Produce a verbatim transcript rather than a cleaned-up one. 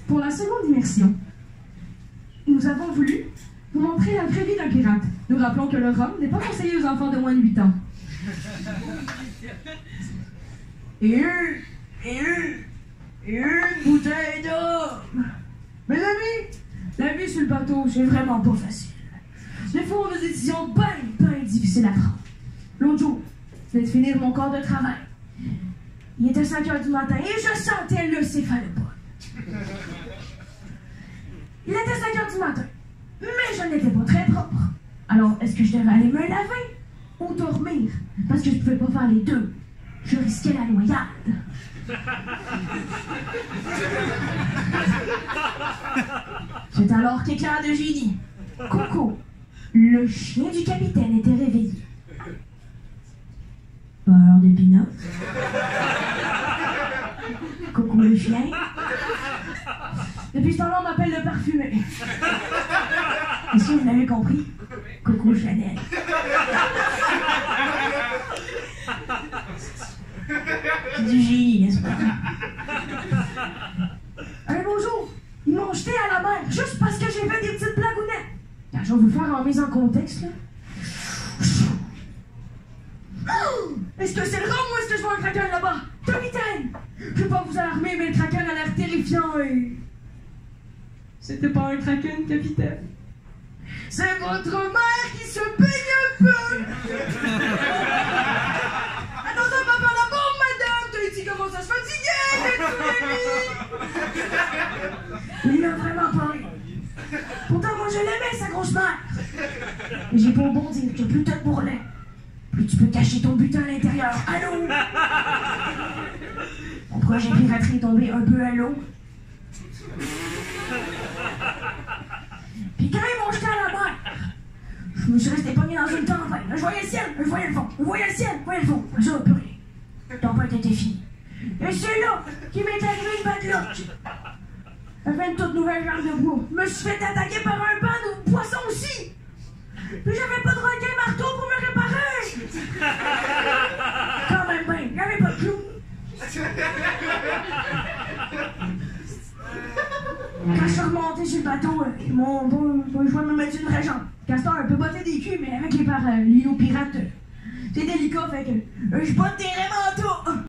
Pour la seconde immersion, nous avons voulu vous montrer la vraie vie d'un pirate. Nous rappelons que le rhum n'est pas conseillé aux enfants de moins de huit ans. Et une, et une, et une bouteille d'homme. Mes amis, la vie sur le bateau, c'est vraiment pas facile. Des fois, on a des décisions bien, bien difficiles à prendre. L'autre jour, je venais de finir mon corps de travail. Il était cinq heures du matin et je sentais le céphalopode. Il était cinq heures du matin, mais je n'étais pas très propre. Alors, est-ce que je devais aller me laver ou dormir? Parce que je ne pouvais pas faire les deux. Je risquais la noyade. C'est alors qu'éclair de génie. Coco, le chien du capitaine, était réveillé. Beurre de pinot. Coco le chien. Depuis ce temps-là, on m'appelle le parfumé. Est-ce que vous l'avez compris? Coco Chanel. C'est du génie, n'est-ce pas? Un beau jour, ils m'ont jeté à la mer juste parce que j'ai fait des petites blagounettes. Car je vais vous faire en mise en contexte, là. Est-ce que c'est le rhum ou est-ce que je vois un kraken là-bas? Capitaine! Je veux pas vous alarmer, mais le kraken a l'air terrifiant et... C'était pas un kraken, capitaine. C'est votre mère qui se baigne un peu! Attention, papa, la bombe, madame! T'as dit comment ça se fatiguait, mais il a vraiment parlé. Pourtant, moi, je l'aimais, sa grosse mère. Mais j'ai beau bon dire que plus t'as de bourrelet, plus tu peux cacher ton butin à l'intérieur. Allô? Mon projet piraterie est tombé un peu à l'eau. Puis quand ils m'ont jeté à la mer, je me suis resté pogné dans une tempête. Je voyais le ciel, je voyais le fond, je voyais le ciel, je voyais le fond. Ça, plus rien. La tempête était finie. Et c'est là qu'il m'est arrivé une bad luck. J'avais une toute nouvelle jambe de bois. Je me suis fait attaquer par un banc de poissons aussi. Puis j'avais pas de requin marteau pour me réparer. Quand même bien, j'avais pas de clou. Quand je suis remonté sur le bateau, euh, mon bon, bon, je vais me mettre une vraie jambe. Castor un peu botter des culs, mais avec les par euh, l'îlot pirate, euh, c'est délicat, fait que euh, je botte des vrais manteaux.